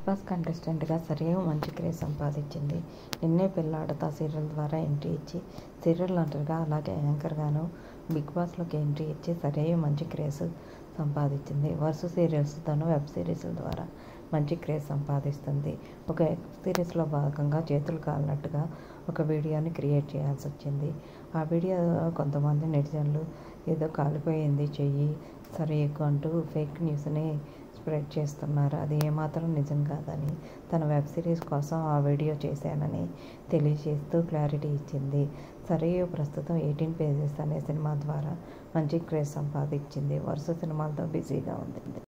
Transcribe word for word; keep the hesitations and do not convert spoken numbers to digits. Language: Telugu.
బాస్ కంటెస్టెంట్గా సరియు మంచి క్రేజ్ సంపాదించింది. నిన్నే పెళ్లాడతా సీరియల్ ద్వారా ఎంట్రీ ఇచ్చి సీరియల్ నటుడిగా అలాగే యాంకర్గాను బిగ్ బాస్లోకి ఎంట్రీ ఇచ్చి సరియు మంచి క్రేజ్ సంపాదించింది. వరుస సీరియల్స్తోనూ వెబ్ సిరీస్ల ద్వారా మంచి క్రేజ్ సంపాదిస్తుంది. ఒక వెబ్ సిరీస్లో భాగంగా చేతులు కాలినట్టుగా ఒక వీడియోని క్రియేట్ చేయాల్సి వచ్చింది. ఆ వీడియో కొంతమంది నెటిజన్లు ఏదో కాలిపోయింది చెయ్యి సరియుకు అంటూ ఫేక్ న్యూస్ని స్ప్రెడ్ చేస్తున్నారు. అది ఏమాత్రం నిజం కాదని, తన వెబ్ సిరీస్ కోసం ఆ వీడియో చేశానని తెలియజేస్తూ క్లారిటీ ఇచ్చింది. సరియు ప్రస్తుతం ఎయిటీన్ పేజెస్ అనే సినిమా ద్వారా మంచి క్రేజ్ సంపాదించింది. వరుస సినిమాలతో బిజీగా ఉంది.